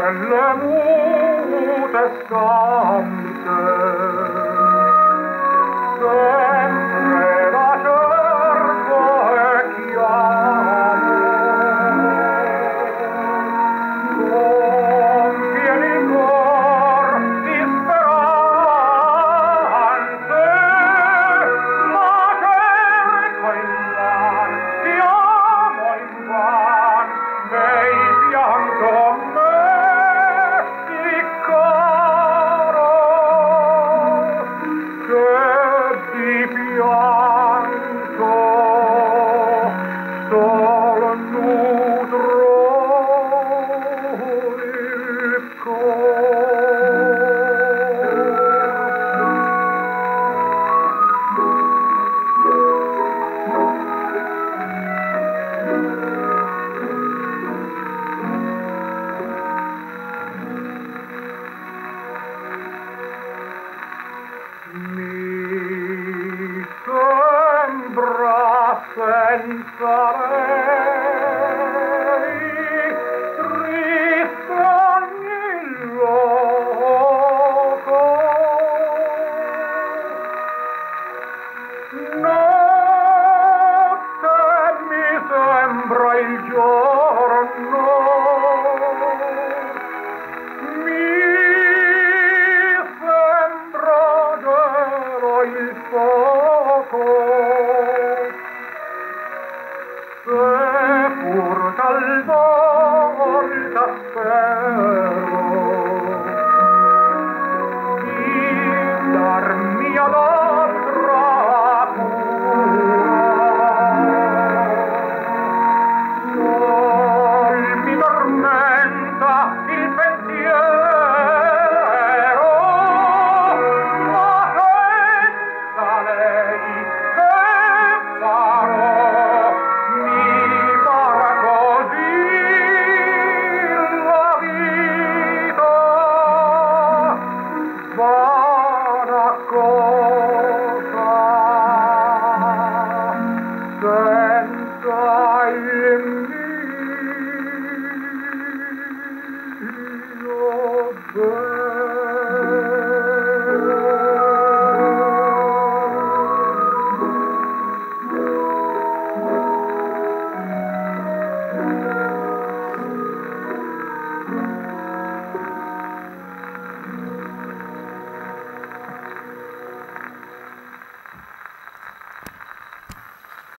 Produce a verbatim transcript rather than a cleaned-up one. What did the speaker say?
nelle mute stanze, sempre la cerco e chiamo, con pieni cor di speranze, ma cerco invan, chiamo invan, nei pianto me di coro, che di pianto sol nutro il cor. Mi sembra senza lei triste ogni loco, notte mi sembra il giorno, mi sembra vero il fuoco, seppur talvolta spero di darmi ad altra cura. Sol mi tormenta il pensiero, ma senza lei che farò? Mi pare così la vita, vana cosa, senza il mio